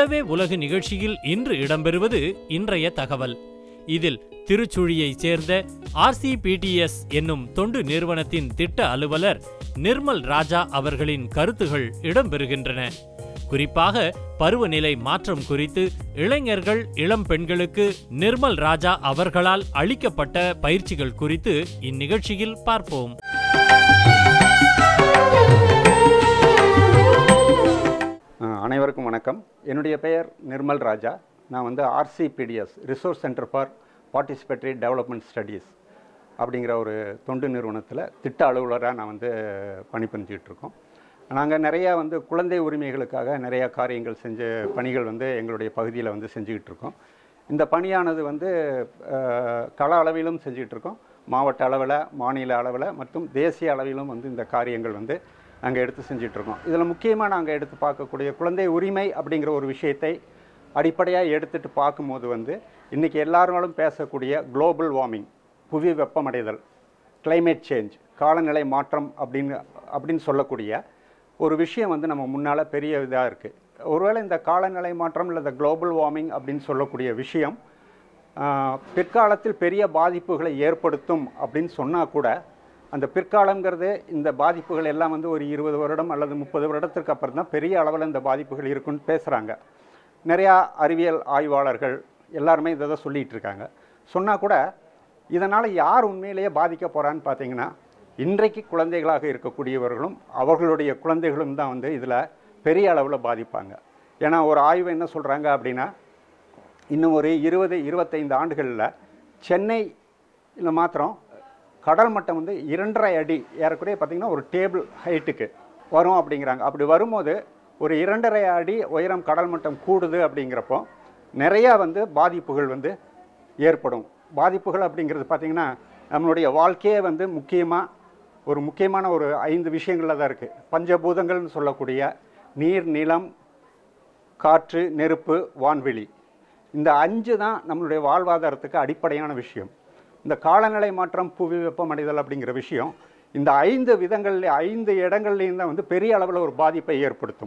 போலவே உலகு நிகழ்ச்சியில் இன்று இடம்பெறுவது இன்றைய தகவல். இதில் திருச்சுழியைச் சேர்ந்த RCPTS என்னும் தொண்டு நிறுவனத்தின் திட்ட அலுவலர் நிர்மல் ராஜா அவர்களின் கருத்துகள் இடம்பெறுகின்றன. குறிப்பாக பருவநிலை மாற்றம் குறித்து இளைஞர்கள் இளம் பெண்களுக்கு நிர்மல் ராஜா அவர்களால் அளிக்கப்பட்ட பயிற்சிகள் குறித்து இந்நிகழ்ச்சியில் பார்ப்போம். அனைவருக்கும் வணக்கம். என்னுடைய பெயர் நிர்மல் ராஜா. நான் RCPDS resource centre for participatory development studies அப்படிங்கிற ஒரு தொண்டு நிறுவனத்தில் திட்ட அலுவலராக நான் பணிபுரிஞ்சிக்கிட்டு இருக்கோம். நாங்கள் நிறையா குழந்தை உரிமைகளுக்காக நிறையா காரியங்கள் செஞ்ச பணிகள் எங்களுடைய பகுதியில் செஞ்சுக்கிட்டு இருக்கோம். இந்த பணியானது கள அளவிலும் செஞ்சுக்கிட்டு இருக்கோம், மாவட்ட அளவில், மாநில அளவில் மற்றும் தேசிய அளவிலும் இந்த காரியங்கள் நாங்கள் எடுத்து செஞ்சிட்ருக்கோம். இதில் முக்கியமாக நாங்கள் எடுத்து பார்க்கக்கூடிய குழந்தை உரிமை அப்படிங்கிற ஒரு விஷயத்தை அடிப்படையாக எடுத்துகிட்டு பார்க்கும்போது இன்றைக்கி எல்லாரும் பேசக்கூடிய குளோபல் வார்மிங், புவி வெப்பமடைதல், கிளைமேட் சேஞ்ச், காலநிலை மாற்றம் அப்படின்னு சொல்லக்கூடிய ஒரு விஷயம் நம்ம முன்னால் பெரிய இதாக இருக்குது. ஒருவேளை இந்த காலநிலை மாற்றம் இல்லை இந்த குளோபல் வார்மிங் அப்படின்னு சொல்லக்கூடிய விஷயம் பிற்காலத்தில் பெரிய பாதிப்புகளை ஏற்படுத்தும் அப்படின்னு சொன்னால் கூட அந்த பிற்காலங்கிறது இந்த பாதிப்புகள் எல்லாம் ஒரு 20 வருடம் அல்லது 30 வருடத்திற்கு அப்புறம் தான் பெரிய அளவில் இந்த பாதிப்புகள் இருக்குன்னு பேசுகிறாங்க. நிறையா அறிவியல் ஆய்வாளர்கள் எல்லாருமே இதை தான் சொல்லிகிட்டு இருக்காங்க. சொன்னால் கூட இதனால் யார் உண்மையிலேயே பாதிக்க போகிறான்னு பார்த்தீங்கன்னா இன்றைக்கு குழந்தைகளாக இருக்கக்கூடியவர்களும் அவர்களுடைய குழந்தைகளும் தான் இதில் பெரிய அளவில் பாதிப்பாங்க. ஏன்னா ஒரு ஆய்வு என்ன சொல்கிறாங்க அப்படின்னா இன்னும் ஒரு 20-25 ஆண்டுகளில் சென்னையில் மாத்திரம் கடல் மட்டம் 2.5 அடி ஏறக்குறைய பார்த்திங்கன்னா ஒரு டேபிள் ஹைட்டுக்கு வரும் அப்படிங்கிறாங்க. அப்படி வரும்போது ஒரு 2.5 அடி உயரம் கடல் மட்டம் கூடுது அப்படிங்கிறப்போ நிறையா பாதிப்புகள் ஏற்படும். பாதிப்புகள் அப்படிங்கிறது பார்த்திங்கன்னா நம்மளுடைய வாழ்க்கையே முக்கியமான ஒரு 5 விஷயங்களில் தான் இருக்குது. பஞ்சபூதங்கள்னு சொல்லக்கூடிய நீர், நிலம், காற்று, நெருப்பு, வான்வெளி, இந்த 5 தான் நம்மளுடைய வாழ்வாதாரத்துக்கு அடிப்படையான விஷயம். இந்த காலநிலை மாற்றம், புவி வெப்பமடைதல் அப்படிங்கிற விஷயம் இந்த 5 விதங்களில் 5 இடங்கள்லேயும் தான் பெரிய அளவில் ஒரு பாதிப்பை ஏற்படுத்தும்.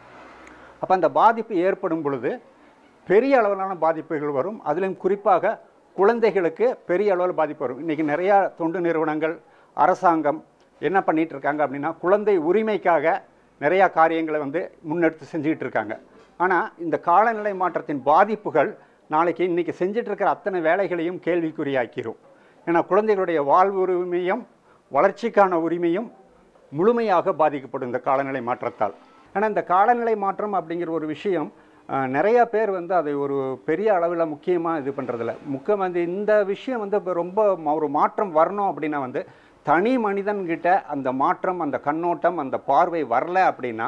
அப்போ அந்த பாதிப்பு ஏற்படும் பொழுது பெரிய அளவிலான பாதிப்புகள் வரும். அதிலும் குறிப்பாக குழந்தைகளுக்கு பெரிய அளவில் பாதிப்பு வரும். இன்றைக்கி நிறையா தொண்டு நிறுவனங்கள், அரசாங்கம் என்ன பண்ணிகிட்டு இருக்காங்க அப்படின்னா குழந்தை உரிமைக்காக நிறையா காரியங்களை முன்னெடுத்து செஞ்சுக்கிட்டு இருக்காங்க. ஆனால் இந்த காலநிலை மாற்றத்தின் பாதிப்புகள் நாளைக்கு இன்றைக்கி செஞ்சிட்ருக்கிற அத்தனை வேலைகளையும் கேள்விக்குறியாக்கிரும். ஏன்னா குழந்தைகளுடைய வாழ்வு உரிமையும் வளர்ச்சிக்கான உரிமையும் முழுமையாக பாதிக்கப்படும் இந்த காலநிலை மாற்றத்தால். ஆனால் இந்த காலநிலை மாற்றம் அப்படிங்கிற ஒரு விஷயம் நிறையா பேர் அதை ஒரு பெரிய அளவில் முக்கியமாக இது பண்ணுறதில்ல. முக்கியமாக இந்த விஷயம் இப்போ ரொம்ப ஒரு மாற்றம் வரணும் அப்படின்னா தனி மனிதன்கிட்ட அந்த மாற்றம், அந்த கண்ணோட்டம், அந்த பார்வை வரல அப்படின்னா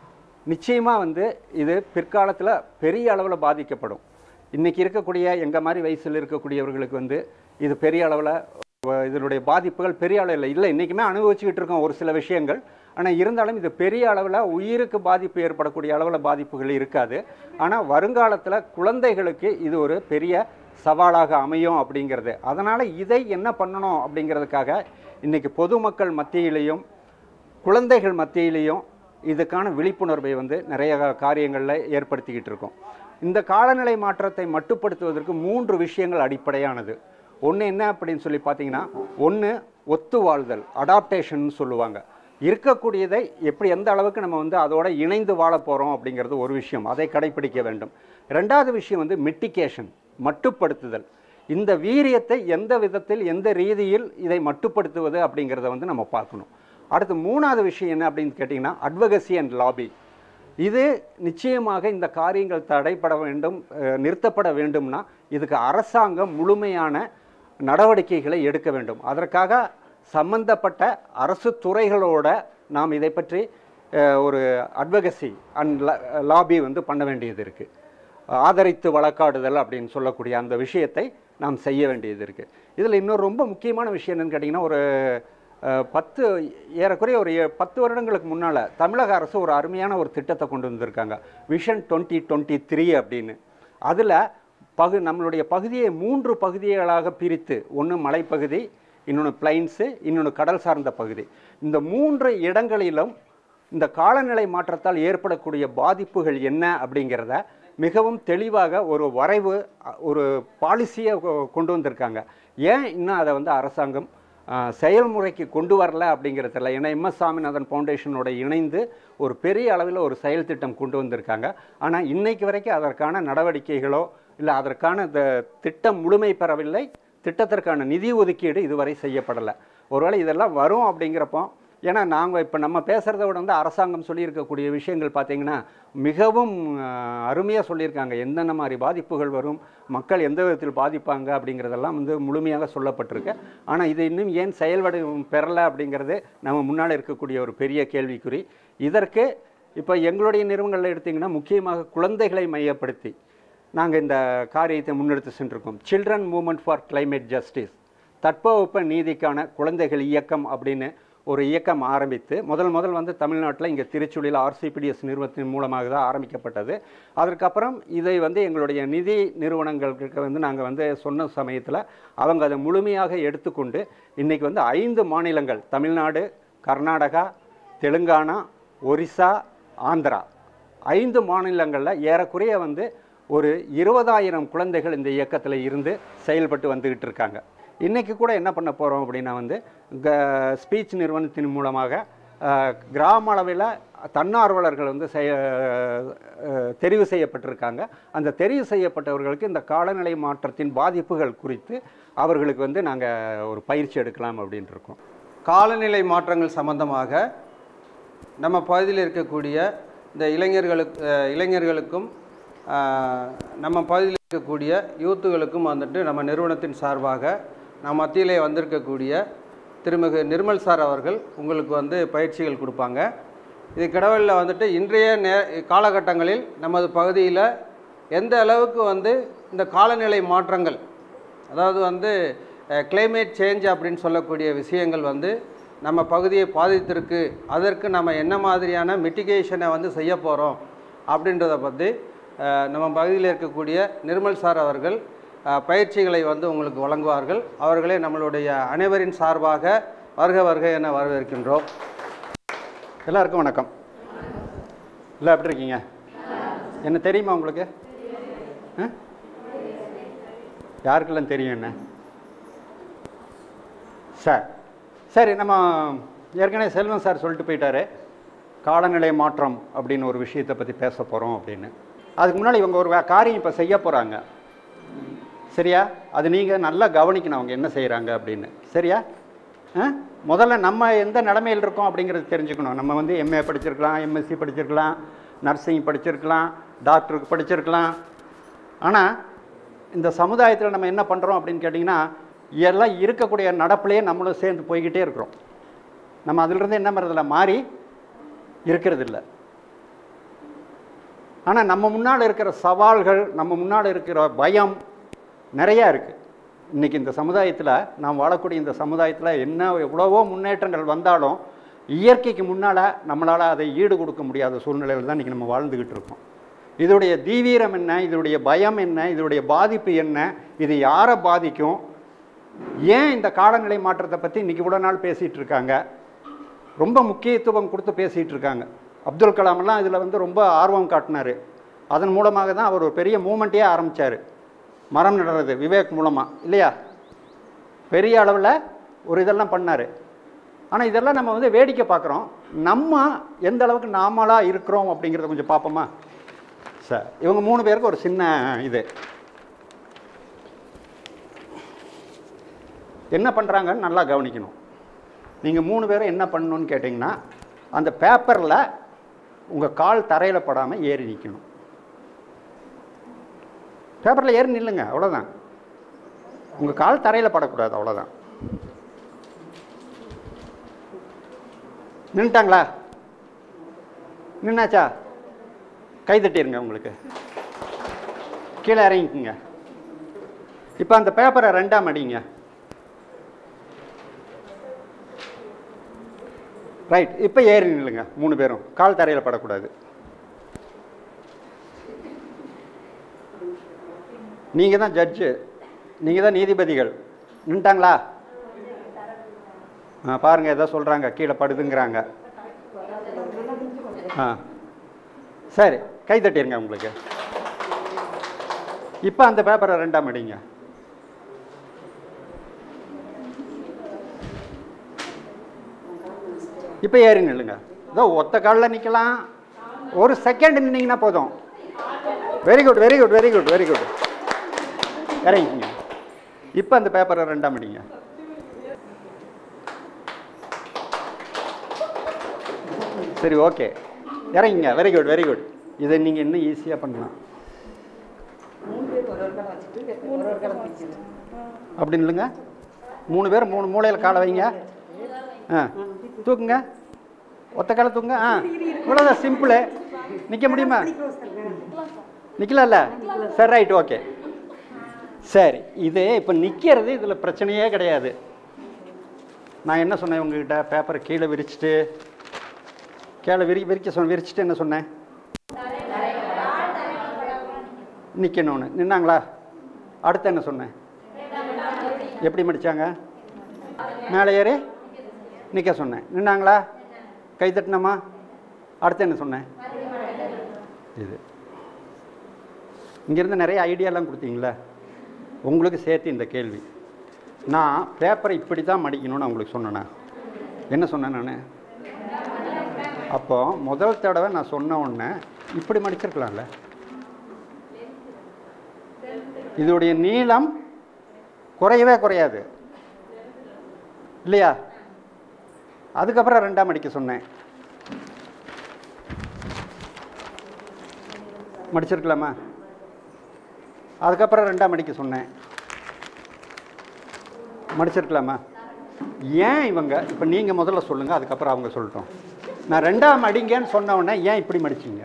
நிச்சயமாக இது பிற்காலத்தில் பெரிய அளவில் பாதிக்கப்படும். இன்றைக்கி இருக்கக்கூடிய எங்கள் மாதிரி வயசில் இருக்கக்கூடியவர்களுக்கு இது பெரிய அளவில் இதனுடைய பாதிப்புகள் பெரிய அளவில் இல்லை. இன்றைக்குமே அனுபவிச்சுக்கிட்டு இருக்கோம் ஒரு சில விஷயங்கள். ஆனால் இருந்தாலும் இது பெரிய அளவில் உயிருக்கு பாதிப்பு ஏற்படக்கூடிய அளவில் பாதிப்புகள் இருக்காது. ஆனால் வருங்காலத்தில் குழந்தைகளுக்கு இது ஒரு பெரிய சவாலாக அமையும் அப்படிங்கிறது. அதனால் இதை என்ன பண்ணணும் அப்படிங்கிறதுக்காக இன்றைக்கி பொதுமக்கள் மத்தியிலையும் குழந்தைகள் மத்தியிலையும் இதுக்கான விழிப்புணர்வை நிறைய காரியங்களில் ஏற்படுத்திக்கிட்டு இருக்கோம். இந்த காலநிலை மாற்றத்தை மட்டுப்படுத்துவதற்கு 3 விஷயங்கள் அடிப்படையானது. ஒன்று என்ன அப்படின்னு சொல்லி பார்த்தீங்கன்னா, ஒன்று ஒத்து வாழ்தல், அடாப்டேஷன் சொல்லுவாங்க. இருக்கக்கூடியதை எப்படி எந்த அளவுக்கு நம்ம அதோட இணைந்து வாழ போகிறோம் அப்படிங்கிறது ஒரு விஷயம், அதை கடைப்பிடிக்க வேண்டும். 2வது விஷயம் மிட்டிகேஷன், மட்டுப்படுத்துதல். இந்த வீரியத்தை எந்த விதத்தில் எந்த ரீதியில் இதை மட்டுப்படுத்துவது அப்படிங்கிறத நம்ம பார்க்கணும். அடுத்து 3வது விஷயம் என்ன அப்படின்னு கேட்டிங்கன்னா அட்வகசி அண்ட் லாபி. இது நிச்சயமாக இந்த காரியங்கள் தடைப்பட வேண்டும், நிறுத்தப்பட வேண்டும்னா இதுக்கு அரசாங்கம் முழுமையான நடவடிக்கைகளை எடுக்க வேண்டும். அதற்காக சம்பந்தப்பட்ட அரசு துறைகளோட நாம் இதை பற்றி ஒரு அட்வகசி அண்ட் லாபி பண்ண வேண்டியது இருக்குது. ஆதரித்து வழக்காடுதல் அப்படின்னு சொல்லக்கூடிய அந்த விஷயத்தை நாம் செய்ய வேண்டியது இருக்குது. இதில் இன்னொரு ரொம்ப முக்கியமான விஷயம் என்னென்னு கேட்டிங்கன்னா, ஏறக்குறைய ஒரு 10 வருடங்களுக்கு முன்னால் தமிழக அரசு ஒரு அருமையான ஒரு திட்டத்தை கொண்டு வந்திருக்காங்க, விஷன் 2023 அப்படின்னு. அதில் நம்மளுடைய பகுதியை 3 பகுதிகளாக பிரித்து, ஒன்று மலைப்பகுதி, இன்னொன்று பிளைன்ஸு, இன்னொன்று கடல் சார்ந்த பகுதி. இந்த 3 இடங்களிலும் இந்த காலநிலை மாற்றத்தால் ஏற்படக்கூடிய பாதிப்புகள் என்ன அப்படிங்கிறத மிகவும் தெளிவாக ஒரு வரைவு, ஒரு பாலிசியை கொண்டு வந்திருக்காங்க. ஏன் இன்னும் அதை வந்து அரசாங்கம் செயல்முறைக்கு கொண்டு வரல அப்படிங்கிறதில்ல. ஏன்னா MS சாமிநாதன் ஃபவுண்டேஷனோட இணைந்து ஒரு பெரிய அளவில் ஒரு செயல் திட்டம் கொண்டு வந்திருக்காங்க. ஆனால் இன்னைக்கு வரைக்கும் அதற்கான நடவடிக்கைகளோ இல்லை அதற்கான திட்டம் முழுமை பெறவில்லை. திட்டத்திற்கான நிதி ஒதுக்கீடு இதுவரை செய்யப்படலை. ஒருவேளை இதெல்லாம் வரும் அப்படிங்கிறப்போ, ஏன்னா நாங்கள் இப்போ நம்ம பேசுகிறத விட வந்து அரசாங்கம் சொல்லியிருக்கக்கூடிய விஷயங்கள் பார்த்திங்கன்னா மிகவும் அருமையாக சொல்லியிருக்காங்க. எந்தெந்த மாதிரி பாதிப்புகள் வரும், மக்கள் எந்த விதத்தில் பாதிப்பாங்க அப்படிங்கிறதெல்லாம் வந்து முழுமையாக சொல்லப்பட்டிருக்கு. ஆனால் இது இன்னும் ஏன் செயல்வடிவம் பெறலை அப்படிங்கிறது நம்ம முன்னால் இருக்கக்கூடிய ஒரு பெரிய கேள்விக்குறி. இதற்கு இப்போ எங்களுடைய நிறுவனங்களில் எடுத்திங்கன்னா முக்கியமாக குழந்தைகளை மையப்படுத்தி நாங்கள் இந்த காரியத்தை முன்னெடுத்து சென்றிருக்கோம். Children movement for climate justice, தட்பவெப்ப நீதிக்கான குழந்தைகள் இயக்கம் அப்படின்னு ஒரு இயக்கம் ஆரம்பித்து முதல் வந்து தமிழ்நாட்டில் இங்கே திருச்சுழியில் RCPDS நிறுவனத்தின் மூலமாக தான் ஆரம்பிக்கப்பட்டது. அதற்கப்புறம் இதை வந்து எங்களுடைய நிதி நிறுவனங்களுக்கு வந்து நாங்கள் வந்து சொன்ன சமயத்தில் அவங்க அதை முழுமையாக எடுத்துக்கொண்டு இன்றைக்கி வந்து 5 மாநிலங்கள், தமிழ்நாடு, கர்நாடகா, தெலுங்கானா, ஒரிசா, ஆந்திரா, 5 மாநிலங்களில் ஏறக்குறைய வந்து ஒரு 20,000 குழந்தைகள் இந்த இயக்கத்தில் இருந்து செயல்பட்டு வந்துக்கிட்டு இருக்காங்க. இன்றைக்கி கூட என்ன பண்ண போகிறோம் அப்படின்னா வந்து ஸ்பீச் நிறுவனத்தின் மூலமாக கிராம அளவில் தன்னார்வலர்கள் வந்து தெரிவு செய்யப்பட்டிருக்காங்க. அந்த தெரிவு செய்யப்பட்டவர்களுக்கு இந்த காலநிலை மாற்றத்தின் பாதிப்புகள் குறித்து அவர்களுக்கு வந்து நாங்கள் ஒரு பயிற்சி எடுக்கலாம் அப்படின்ட்டு இருக்கோம். காலநிலை மாற்றங்கள் சம்பந்தமாக நம்ம பகுதியில் இருக்கக்கூடிய இந்த இளைஞர்களுக்கும் நம்ம பகுதியில் இருக்கக்கூடிய யூத்துகளுக்கும் வந்துட்டு நம்ம நிறுவனத்தின் சார்பாக நம்ம மத்தியிலே வந்திருக்கக்கூடிய திருமிகு நிர்மல் சார் அவர்கள் உங்களுக்கு வந்து பயிற்சிகள் கொடுப்பாங்க. இது கடவுளில் வந்துட்டு இன்றைய காலகட்டங்களில் நமது பகுதியில் எந்த அளவுக்கு வந்து இந்த காலநிலை மாற்றங்கள், அதாவது வந்து கிளைமேட் சேஞ்ச் அப்படின்னு சொல்லக்கூடிய விஷயங்கள் வந்து நம்ம பகுதியை பாதித்திருக்கு, அதற்கு நம்ம என்ன மாதிரியான மிட்டிகேஷனை வந்து செய்ய போகிறோம் அப்படின்றத பற்றி நம்ம பகுதியில் இருக்கக்கூடிய நிர்மல் சார் அவர்கள் பயிற்சிகளை வந்து உங்களுக்கு வழங்குவார்கள். அவர்களே நம்மளுடைய அனைவரின் சார்பாக வருக வருக என வரவேற்கின்றோம். எல்லாருக்கும் வணக்கம். இல்லை எப்படி இருக்கீங்க? என்ன தெரியுமா உங்களுக்கு? யாருக்கெல்லாம் தெரியும் என்ன? சார் சரி, நம்ம ஏற்கனவே செல்வம் சார் சொல்லிட்டு போயிட்டாரு, காலநிலை மாற்றம் அப்படின்னு ஒரு விஷயத்தை பற்றி பேச போகிறோம் அப்படின்னு. அதுக்கு முன்னாடி இவங்க ஒரு காரியம் இப்போ செய்ய போகிறாங்க, சரியா? அது நீங்கள் நல்லா கவனிக்கணும் அவங்க என்ன செய்கிறாங்க அப்படின்னு, சரியா? முதல்ல நம்ம எந்த நிலைமையில் இருக்கோம் அப்படிங்கிறது தெரிஞ்சுக்கணும். நம்ம வந்து MA படிச்சிருக்கலாம், MSc படிச்சிருக்கலாம், நர்சிங் படிச்சிருக்கலாம், டாக்டருக்கு படிச்சிருக்கலாம். ஆனால் இந்த சமுதாயத்தில் நம்ம என்ன பண்ணுறோம் அப்படின்னு கேட்டிங்கன்னா, எல்லாம் இருக்கக்கூடிய நடப்புலேயே நம்மளும் சேர்ந்து போய்கிட்டே இருக்கிறோம். நம்ம அதிலிருந்து என்ன பண்ணுறதில்ல, மாறி இருக்கிறது இல்லை. ஆனால் நம்ம முன்னால் இருக்கிற சவால்கள், நம்ம முன்னால் இருக்கிற பயம் நிறையா இருக்குது. இன்றைக்கி இந்த சமுதாயத்தில், நாம் வாழக்கூடிய இந்த சமுதாயத்தில் என்ன எவ்வளவோ முன்னேற்றங்கள் வந்தாலும் இயற்கைக்கு முன்னால் நம்மளால் அதை ஈடு கொடுக்க முடியாத சூழ்நிலையில் தான் இன்றைக்கி நம்ம வாழ்ந்துக்கிட்டு இருக்கோம். இதோடைய தீவிரம் என்ன, இதோடைய பயம் என்ன, இதோடைய பாதிப்பு என்ன, இது யாரை பாதிக்கும், ஏன் இந்த காலநிலை மாற்றத்தை பற்றி இன்றைக்கி இவ்வளோ நாள் பேசிகிட்டு இருக்காங்க, ரொம்ப முக்கியத்துவம் கொடுத்து பேசிகிட்டு இருக்காங்க. அப்துல் கலாம்லாம் இதில் வந்து ரொம்ப ஆர்வம் காட்டினார். அதன் மூலமாக தான் அவர் ஒரு பெரிய மூமெண்ட்டே ஆரம்பித்தார், மரம் நடுறது, விவேக் மூலமாக, இல்லையா? பெரிய அளவில் ஒரு இதெல்லாம் பண்ணார். ஆனால் இதெல்லாம் நம்ம வந்து வேடிக்கை பார்க்குறோம். நம்ம எந்த அளவுக்கு நாமளாக இருக்கிறோம் அப்படிங்கிறத கொஞ்சம் பார்ப்போமா சார்? இவங்க 3 பேருக்கு ஒரு சின்ன இது என்ன பண்ணுறாங்கன்னு நல்லா கவனிக்கணும். நீங்கள் 3 பேரும் என்ன பண்ணணும்னு கேட்டிங்கன்னா, அந்த பேப்பரில் உங்கள் கால் தரையில் படாமல் ஏறி நிற்கணும். பேப்பரில் ஏறி நில்லுங்க, அவ்வளோதான். உங்கள் கால் தரையில் படக்கூடாது, அவ்வளோதான். நின்றுட்டாங்களா? நின்னாச்சா? கை தட்டிடுங்க. உங்களுக்கு கீழே இறங்கிக்குங்க. இப்போ அந்த பேப்பரை 2ஆக மடிங்க. ரைட். இப்போ ஏறி நில்லுங்க 3 பேரும், கால் தரையில் படக்கூடாது. நீங்கள் தான் ஜட்ஜு, நீங்கள் தான் நீதிபதிகள். நின்ட்டாங்களா? பாருங்கள், எதோ சொல்கிறாங்க, கீழே படுதுங்கிறாங்க. சரி, கை தட்டிடுங்க. உங்களுக்கு இப்போ அந்த பேப்பரை 2ஆ மடிங்க. இப்போ ஏறி நில்லுங்க. இதோ ஒத்த காலில் நிற்கலாம். ஒரு செகண்ட் நின்னீங்கன்னா போதும். Very good very good very good very good. இறங்கிங்க. இப்போ அந்த பேப்பரை 2ஆ மடிங்க. சரி, ஓகே, இறங்கிங்க. Very good very good. இதை நீங்கள் இன்னும் ஈஸியாக பண்ணலாம். அப்படின்னு இல்லைங்க, 3 பேர் 3 மூலையில் காலை வைங்க. தூக்குங்க, ஒத்த காலை தூக்குங்க. இவ்வளோதான், சிம்பிளு. நிற்க முடியுமா? நிற்கலாம்ல? சரி, ரைட், ஓகே. சரி, இது இப்போ நிற்கிறது இதில் பிரச்சனையே கிடையாது. நான் என்ன சொன்னேன் உங்ககிட்ட? பேப்பரை கீழே விரிச்சிட்டு விரிச்சிட்டு என்ன சொன்னேன்? நிற்கணும்னு. நின்னாங்களா? அடுத்து என்ன சொன்னேன்? எப்படி மடித்தாங்க? மேலே ஏறி நிற்க சொன்னேன். நின்னாங்களா? கை தட்டினமா? அடுத்து என்ன சொன்னேன்? இது இங்கேருந்து நிறைய ஐடியாலாம் கொடுத்தீங்களா? உங்களுக்கு சேர்த்து இந்த கேள்வி. நான் பேப்பரை இப்படி தான் மடிக்கணும்னு உங்களுக்கு சொன்னேண்ணா. என்ன சொன்னேன் நான்? அப்போ முதல் தடவை நான் சொன்ன உடனே இப்படி மடிச்சிருக்கலாம்ல. இதோடைய நீளம் குறையவே குறையாது இல்லையா? அதுக்கப்புறம் 2ஆ மடிக்க சொன்னேன். மடிச்சிருக்கலாமா? அதுக்கப்புறம் 2ஆ மடிக்க சொன்னேன். மடிச்சிருக்கலாமா? ஏன் இவங்க இப்போ நீங்கள் முதல்ல சொல்லுங்கள், அதுக்கப்புறம் அவங்க சொல்லட்டும். நான் 2ஆ மடிங்கன்னு சொன்ன உடனே ஏன் இப்படி மடிச்சிங்க?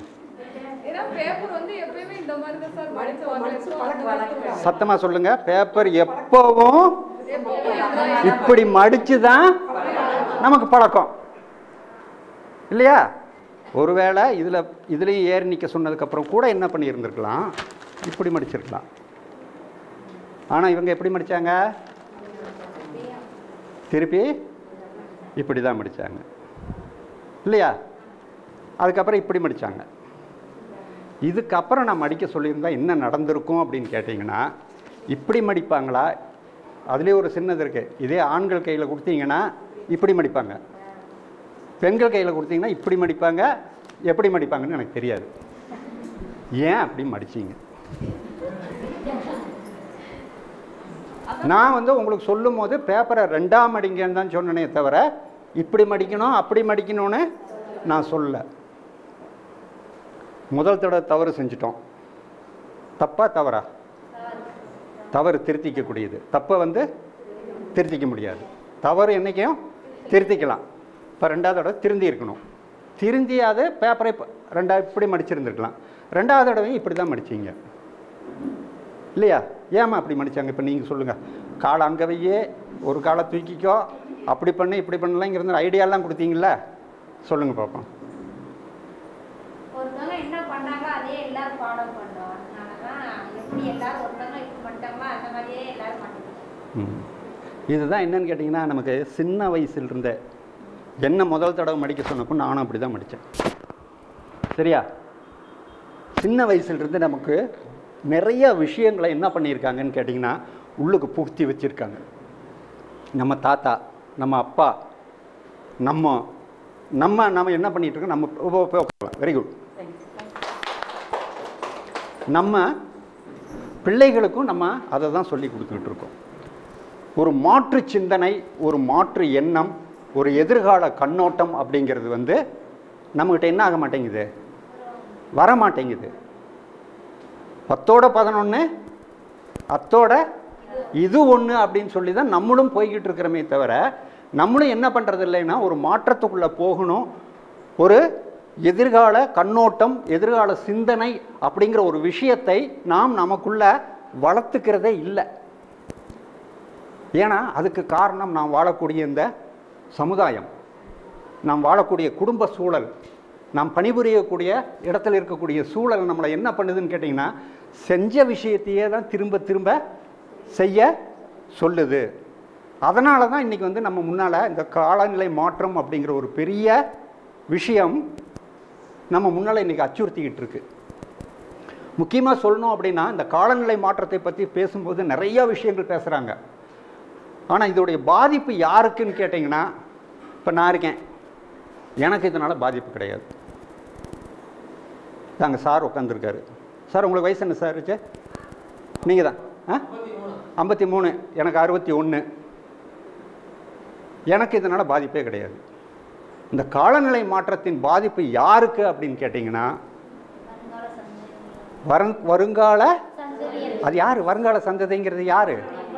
சத்தமாக சொல்லுங்க. பேப்பர் எப்பவும் இப்படி மடிச்சு தான் நமக்கு பழக்கம் இல்லையா? ஒருவேளை இதுலேயும் ஏறி நிற்க சொன்னதுக்கப்புறம் கூட என்ன பண்ணியிருந்துருக்கலாம்? இப்படி மடிச்சிருக்கலாம். ஆனால் இவங்க எப்படி மடித்தாங்க? திருப்பி இப்படி தான் மடித்தாங்க இல்லையா? அதுக்கப்புறம் இப்படி மடித்தாங்க. இதுக்கப்புறம் நான் மடிக்க சொல்லியிருந்தா என்ன நடந்திருக்கும் அப்படின்னு கேட்டிங்கன்னா, இப்படி மடிப்பாங்களா? அதுலேயே ஒரு சின்னது இருக்குது. இதே ஆண்கள் கையில் கொடுத்தீங்கன்னா இப்படி மடிப்பாங்க, பெண்கள் கையில் கொடுத்தீங்கன்னா இப்படி மடிப்பாங்க. எப்படி மடிப்பாங்கன்னு எனக்கு தெரியாது. ஏன் அப்படி மடிச்சிங்க? நான் உங்களுக்கு சொல்லும் போது பேப்பரை 2ஆ மடிங்கன்னு தான் சொன்னனே தவிர இப்படி மடிக்கணும் அப்படி மடிக்கணும்னு நான் சொல்ல. முதல் தடவை தவறு செஞ்சிட்டோம். தப்பா தவறா? தவறு திருத்திக்கக்கூடியது. தப்பை திருத்திக்க முடியாது. தவறு என்றைக்கும் திருத்திக்கலாம். இப்போ 2ஆவது தடவை திருந்தி இருக்கணும். திருந்தியாவது பேப்பரை 2ஆ இப்படி மடிச்சிருந்துருக்கலாம். 2ஆவது தடவையும் இப்படி தான் மடிச்சிங்க இல்லையா? ஏமா அப்படி மடித்தாங்க? இப்போ நீங்கள் சொல்லுங்கள். காலை அங்கே வையே, ஒரு காலை தூக்கிக்கோ, அப்படி பண்ணு இப்படி பண்ணலாம், இங்கே இருந்து ஐடியாலாம் கொடுத்தீங்களா? சொல்லுங்கள் பார்ப்போம். என்ன பண்ணாங்க அதே எல்லாரும் ஃபாலோ பண்ணுவோம். எப்படி எல்லாரும் ஒருத்தவங்க இப்படி பண்ணிட்டாங்களோ அந்த மாதிரியே எல்லாரும் பண்ணுவோம். இதுதான் என்னன்னு கேட்டிங்கன்னா, நமக்கு சின்ன வயசில் இருந்த என்ன முதல் தடவை மடிக்க சொன்னப்போ நானும் அப்படி தான் மடித்தேன். சரியா? சின்ன வயசுலேருந்து நமக்கு நிறைய விஷயங்களை என்ன பண்ணியிருக்காங்கன்னு கேட்டிங்கன்னா உள்ளுக்கு புகுத்தி வச்சுருக்காங்க. நம்ம தாத்தா, நம்ம அப்பா, நம்ம என்ன பண்ணிகிட்ருக்கோம்? நம்ம வெரி குட். நம்ம பிள்ளைகளுக்கும் நம்ம அதை தான் சொல்லி கொடுத்துக்கிட்டு இருக்கோம். ஒரு மாற்று சிந்தனை, ஒரு மாற்று எண்ணம், ஒரு எதிர்கால கண்ணோட்டம் அப்படிங்கிறது நம்மகிட்ட என்ன ஆக மாட்டேங்குது? வர மாட்டேங்குது. 10ஓட 11 அத்தோட இது 1 அப்படின்னு சொல்லி தான் நம்மளும் போய்கிட்டு இருக்கிறோமே தவிர, நம்மளும் என்ன பண்ணுறது இல்லைன்னா ஒரு மாற்றத்துக்குள்ளே போகணும், ஒரு எதிர்கால கண்ணோட்டம், எதிர்கால சிந்தனை அப்படிங்கிற ஒரு விஷயத்தை நாம் நமக்குள்ள வளர்த்துக்கிறதே இல்லை. ஏன்னா அதுக்கு காரணம் நாம் வாழக்கூடிய இந்த சமுதாயம், நாம் வாழக்கூடிய குடும்ப சூழல், நாம் பணிபுரியக்கூடிய இடத்துல இருக்கக்கூடிய சூழல் நம்மளை என்ன பண்ணுதுன்னு கேட்டிங்கன்னா, செஞ்ச விஷயத்தையே தான் திரும்ப திரும்ப செய்ய சொல்லுது. அதனால தான் இன்றைக்கி நம்ம முன்னால் இந்த காலநிலை மாற்றம் அப்படிங்கிற ஒரு பெரிய விஷயம் நம்ம முன்னால் இன்றைக்கி அச்சுறுத்திக்கிட்டு இருக்கு. முக்கியமாக சொல்லணும் அப்படின்னா, இந்த காலநிலை மாற்றத்தை பற்றி பேசும்போது நிறைய விஷயங்கள் பேசுகிறாங்க. ஆனால் இதோடைய பாதிப்பு யாருக்குன்னு கேட்டிங்கன்னா, இப்போ நான் இருக்கேன், எனக்கு இதனால் பாதிப்பு கிடையாது. தாங்க சார் உட்காந்துருக்காரு. சார் உங்களுக்கு வயசு என்ன சார் இருச்சு? நீங்கள் தான் 53, எனக்கு 61. எனக்கு இதனால் பாதிப்பே கிடையாது. இந்த காலநிலை மாற்றத்தின் பாதிப்பு யாருக்கு அப்படின்னு கேட்டிங்கன்னா, வருங்கால, அது யார் வருங்கால சந்ததிங்கிறது யார்?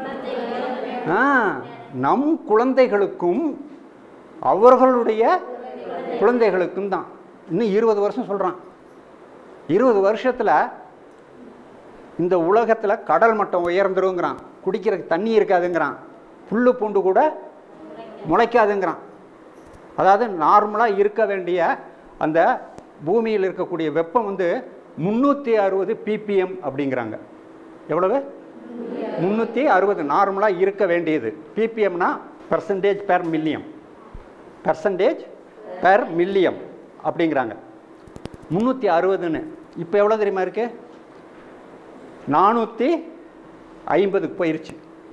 நம் குழந்தைகளுக்கும் அவர்களுடைய குழந்தைகளுக்கும் தான். இன்னும் 20 வருஷம் சொல்கிறான். 20 வருஷத்தில் இந்த உலகத்தில் கடல் மட்டம் உயர்ந்துருங்கிறான், குடிக்கிறதுக்கு தண்ணி இருக்காதுங்கிறான், புல்லு பூண்டு கூட முளைக்காதுங்கிறான். அதாவது நார்மலாக இருக்க வேண்டிய அந்த பூமியில் இருக்கக்கூடிய வெப்பம் வந்து 360 ppm அப்படிங்கிறாங்க. எவ்வளவு? 360 நார்மலாக இருக்க வேண்டியது. ppmனா percentage per million, percentage per million அப்படிங்கிறாங்க. 360ன்னு இப்போ எவ்வளோ தெரியுமா இருக்குது? 450க்கு போயிருச்சு.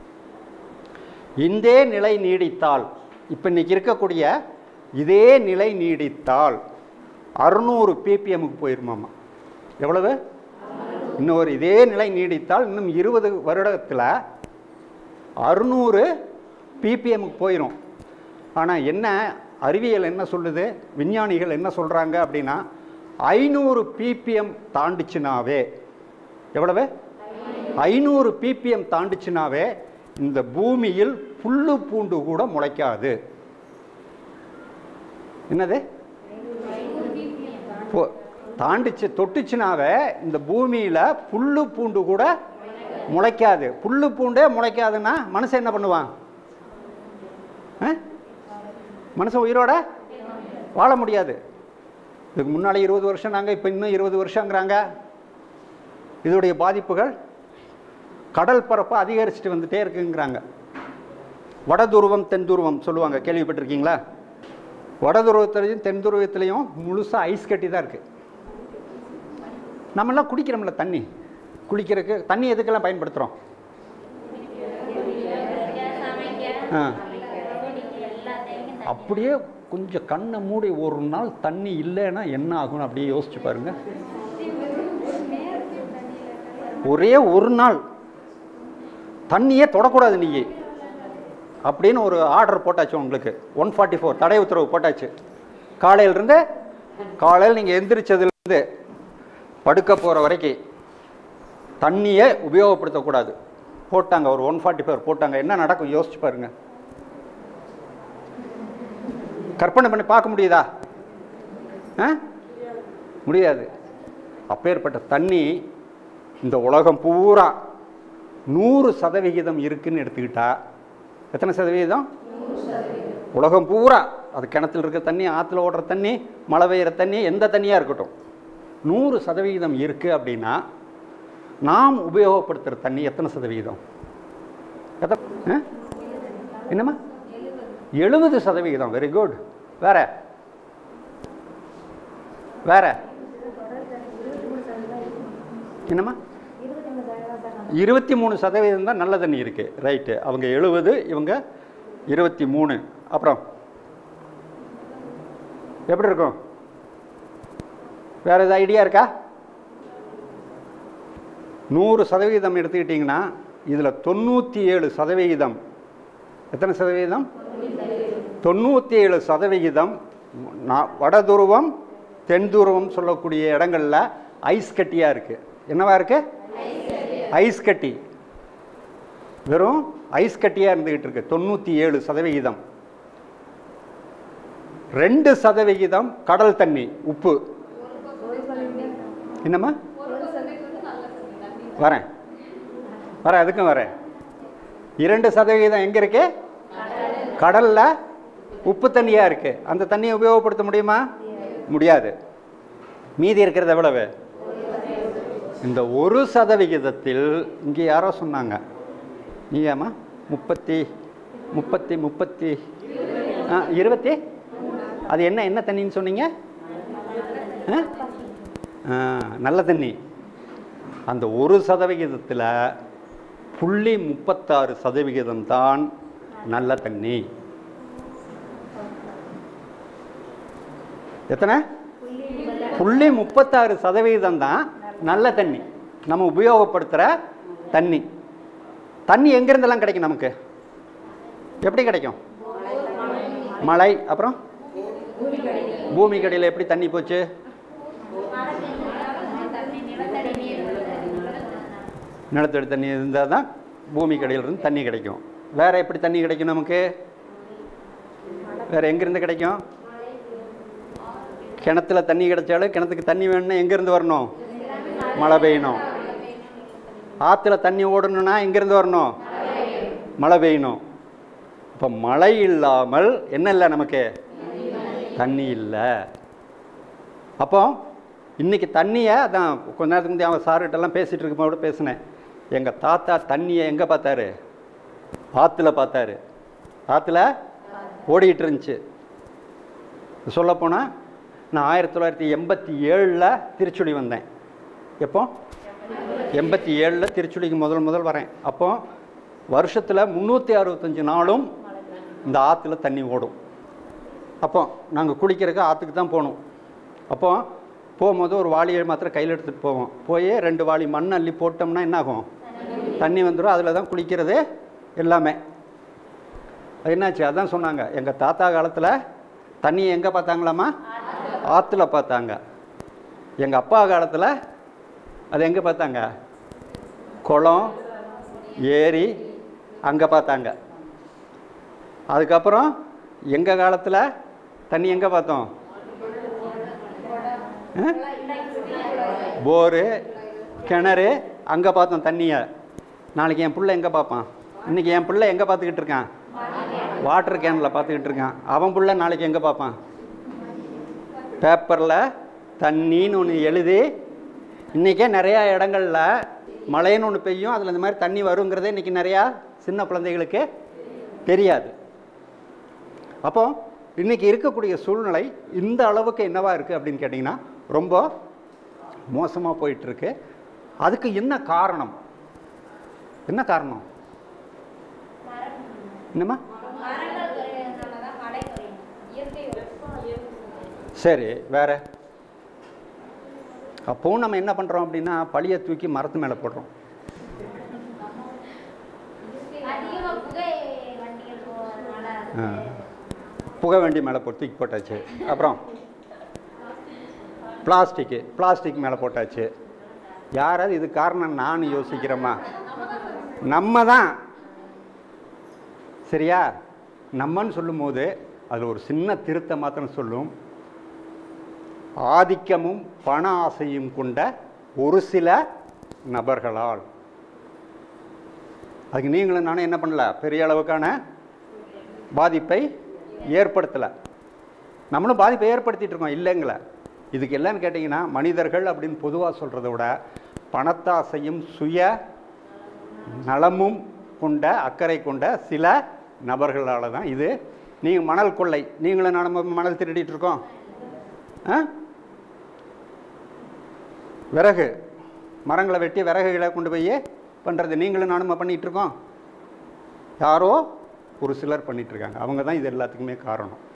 இந்த நிலை நீடித்தால், இப்போ இன்னைக்கு இருக்கக்கூடிய இதே நிலை நீடித்தால் 600 ppmக்கு போயிருமாமா. எவ்வளவு? இன்னொரு இதே நிலை நீடித்தால் இன்னும் 20 வருடத்தில் 600 ppmக்கு போயிடும். ஆனால் என்ன அறிவியல் என்ன சொல்லுது, விஞ்ஞானிகள் என்ன சொல்கிறாங்க அப்படின்னா, 500 ppm தாண்டிச்சுனாவே, எவ்வளவு? 500 ppm தாண்டிச்சுனாவே இந்த பூமியில் புல்லு பூண்டு கூட முளைக்காது. என்னது? தாண்டிச்சு தொட்டுச்சுனாவே இந்த பூமியில் புல்லு பூண்டு கூட முளைக்காது. புல்லு பூண்டே முளைக்காதுன்னா மனுஷன் என்ன பண்ணுவான்? மனுஷன் உயிரோட வாழ முடியாது. இதுக்கு முன்னாடி 20 வருஷம் நாங்கள், இப்போ இன்னும் 20 வருஷங்கிறாங்க. இதோடைய பாதிப்புகள் கடல் பரப்பு அதிகரிச்சுட்டு வந்துட்டே இருக்குங்கிறாங்க. வட துருவம் தென் துருவம் சொல்லுவாங்க, கேள்விப்பட்டிருக்கீங்களா? வட துருவத்திலையும் தென் துருவத்திலையும் முழுசாக ஐஸ் கட்டி தான் இருக்குது. நம்மெல்லாம் குடிக்கிறோம்ல தண்ணி, குளிக்கிறதுக்கு தண்ணி எதுக்கெல்லாம் பயன்படுத்துகிறோம்? அப்படியே கொஞ்சம் கண்ணை மூடி ஒரு நாள் தண்ணி இல்லைன்னா என்ன ஆகும்னு அப்படியே யோசிச்சு பாருங்க. ஒரே ஒரு நாள் தண்ணியே தொடக்கூடாது நீ அப்படின்னு ஒரு ஆர்டர் போட்டாச்சு உங்களுக்கு. 144 தடை உத்தரவு போட்டாச்சு. காலையிலிருந்து, காலையில் நீங்கள் எந்திரிச்சதுலேருந்து படுக்க போகிற வரைக்கும் தண்ணியை உபயோகப்படுத்தக்கூடாது போட்டாங்க. ஒரு 144 போட்டாங்க. என்ன நடக்கும் யோசிச்சு பாருங்க. கற்பனை பண்ணி பார்க்க முடியுதா? முடியாது. அப்பேற்பட்ட தண்ணி இந்த உலகம் பூரா 100% இருக்குன்னு எடுத்துக்கிட்டா எத்தனை சதவீதம்? உலகம் பூரா, அது கிணத்துல இருக்க தண்ணி, ஆற்றுல ஓடுற தண்ணி, மழை பெய்கிற தண்ணி, எந்த தண்ணியாக இருக்கட்டும், 100% இருக்குது அப்படின்னா நாம் உபயோகப்படுத்துகிற தண்ணி எத்தனை சதவீதம்? என்னம்மா? 70%. Very good. வேற வேற என்னம்மா? 23% தான் நல்ல தண்ணி இருக்குது. ரைட்டு. அவங்க 70, இவங்க 23. அப்புறம் எப்படி இருக்கும்? வேற ஏதாவது ஐடியா இருக்கா? 100% எடுத்துக்கிட்டிங்கன்னா இதில் 97%, எத்தனை சதவீதம்? 97% வட துருவம் தென் துருவம் சொல்லக்கூடிய இடங்களில் ஐஸ் கட்டியாக இருக்குது. என்னவா இருக்குது? ஐஸ் கட்டி. வெறும் ஐஸ் கட்டியாக இருந்துக்கிட்டு இருக்கு. 97%. 2% கடல் தண்ணி, உப்பு. என்னம்மா? வரேன் அதுக்கும் வரேன். 2% எங்கே இருக்கு? கடலில் உப்பு தண்ணியாக இருக்குது. அந்த தண்ணியை உபயோகப்படுத்த முடியுமா? முடியாது. மீதி இருக்கிறது எவ்வளவு? இந்த 1% இங்கே யாரோ சொன்னாங்க, நீயாம்மா? 20 அது என்ன தண்ணின்னு சொன்னீங்க? நல்ல தண்ணி. அந்த 1% 0.36% தான் நல்ல தண்ணி. எத்தனை? 0.36% தான் நல்ல தண்ணி, நம்ம உபயோகப்படுத்துகிற தண்ணி. தண்ணி எங்கேருந்தெல்லாம் கிடைக்கும் நமக்கு? எப்படி கிடைக்கும்? மழை, அப்புறம் பூமிக்கடியில் எப்படி தண்ணி போச்சு? நிலத்தடி தண்ணி இருந்தால் தான் பூமிக்கடியிலிருந்து தண்ணி கிடைக்கும். வேறு எப்படி தண்ணி கிடைக்கும் நமக்கு? வேறு எங்கேருந்து கிடைக்கும்? கிணத்துல தண்ணி கிடைச்சாலும் கிணத்துக்கு தண்ணி வேணும்னா எங்கேருந்து வரணும்? மழை பெய்யணும். ஆற்றுல தண்ணி ஓடணும்னா எங்கேருந்து வரணும்? மழை பெய்யணும். இப்போ மழை இல்லாமல் என்ன இல்லை நமக்கு? தண்ணி இல்லை. அப்போ இன்றைக்கி தண்ணியை அதான் கொஞ்ச நேரத்துக்கு முந்தைய அவன் சார்கிட்டெல்லாம் பேசிகிட்டு இருக்கும்போது பேசினேன். எங்கள் தாத்தா தண்ணியை எங்கே பார்த்தாரு? ஆற்றுல பார்த்தாரு. ஆற்றுல ஓடிக்கிட்டு இருந்துச்சு. சொல்லப்போனால் நான் 1987 திருச்சுழி வந்தேன். எப்போ? 87 திருச்சுழிக்கு முதல் வரேன். அப்போ வருஷத்தில் 365 நாளும் இந்த ஆற்றுல தண்ணி ஓடும். அப்போ நாங்கள் குளிக்கிறதுக்கு ஆற்றுக்கு தான் போகணும். அப்போ போகும்போது ஒரு வாளியை மாத்திரம் கையில் எடுத்துகிட்டு போவோம். போய் 2 வாளி மண் அள்ளி போட்டோம்னா என்னாகும்? தண்ணி வந்துடும். அதில் தான் குளிக்கிறது எல்லாமே. அது என்னாச்சு? அதான் சொன்னாங்க, எங்கள் தாத்தா காலத்தில் தண்ணியை எங்கே பார்த்தாங்களாமா? ஆற்றுல பார்த்தாங்க. எங்கள் அப்பா காலத்தில் அது எங்கே பார்த்தாங்க? குளம், ஏரி, அங்கே பார்த்தாங்க. அதுக்கப்புறம் எங்கள் காலத்தில் தண்ணி எங்கே பார்த்தோம்? போரு, கிணறு, அங்கே பார்த்தோம் தண்ணியை. நாளைக்கு என் பிள்ளை எங்கே பார்ப்பான்? இன்றைக்கி என் பிள்ளை எங்கே பார்த்துக்கிட்டு இருக்கான்? வாட்டர் கேனில் பார்த்துக்கிட்டு இருக்கான். அவன் பிள்ளை நாளைக்கு எங்கே பார்ப்பான்? பேப்பரில் தண்ணின்னு ஒன்று எழுதி. இன்றைக்கே நிறையா இடங்களில் மழைன்னு ஒன்று பெய்யும், அதில் இந்த மாதிரி தண்ணி வருங்கிறதே இன்றைக்கி நிறையா சின்ன குழந்தைகளுக்கு தெரியாது. அப்போ இன்றைக்கி இருக்கக்கூடிய சூழ்நிலை இந்த அளவுக்கு என்னவா இருக்குது அப்படின்னு கேட்டிங்கன்னா ரொம்ப மோசமாக போயிட்டுருக்கு. அதுக்கு என்ன காரணம்? என்ன காரணம்? என்னம்மா? சரி, வேறு? அப்போவும் நம்ம என்ன பண்ணுறோம் அப்படின்னா பழியை தூக்கி மரத்து மேலே போடுறோம். புகை வண்டி மேலே தூக்கி போட்டாச்சு. அப்புறம் பிளாஸ்டிக் மேலே போட்டாச்சு. யாராவது இது காரணம் நான் யோசிக்கிறோமா? நம்ம தான். சரியா? நம்மன்னு சொல்லும் போது அதில் ஒரு சின்ன திருத்த மாத்திரம் சொல்லும். ஆதிக்கமும் பண ஆசையும் கொண்ட ஒரு சில நபர்களால். அதுக்கு நீங்களும் நானும் என்ன பண்ணல? பெரிய அளவுக்கான பாதிப்பை ஏற்படுத்தலை. நம்மளும் பாதிப்பை ஏற்படுத்திகிட்டு இருக்கோம், இல்லைங்களா? இதுக்கு என்னன்னு கேட்டிங்கன்னா மனிதர்கள் அப்படின்னு பொதுவாக சொல்கிறத விட பணத்தாசையும் சுய நலமும் கொண்ட அக்கறை கொண்ட சில நபர்களால் தான் இது. நீங்கள் மணல் கொள்ளை, நீங்களும் நானும் மணல் திருடிட்டு இருக்கோம். விறகு, மரங்களை வெட்டி விறகுகளை கொண்டு போய் பண்ணுறது நீங்களும் நானும் பண்ணிகிட்ருக்கோம். யாரோ ஒரு சிலர் பண்ணிகிட்ருக்காங்க. அவங்க தான் இது எல்லாத்துக்குமே காரணம்.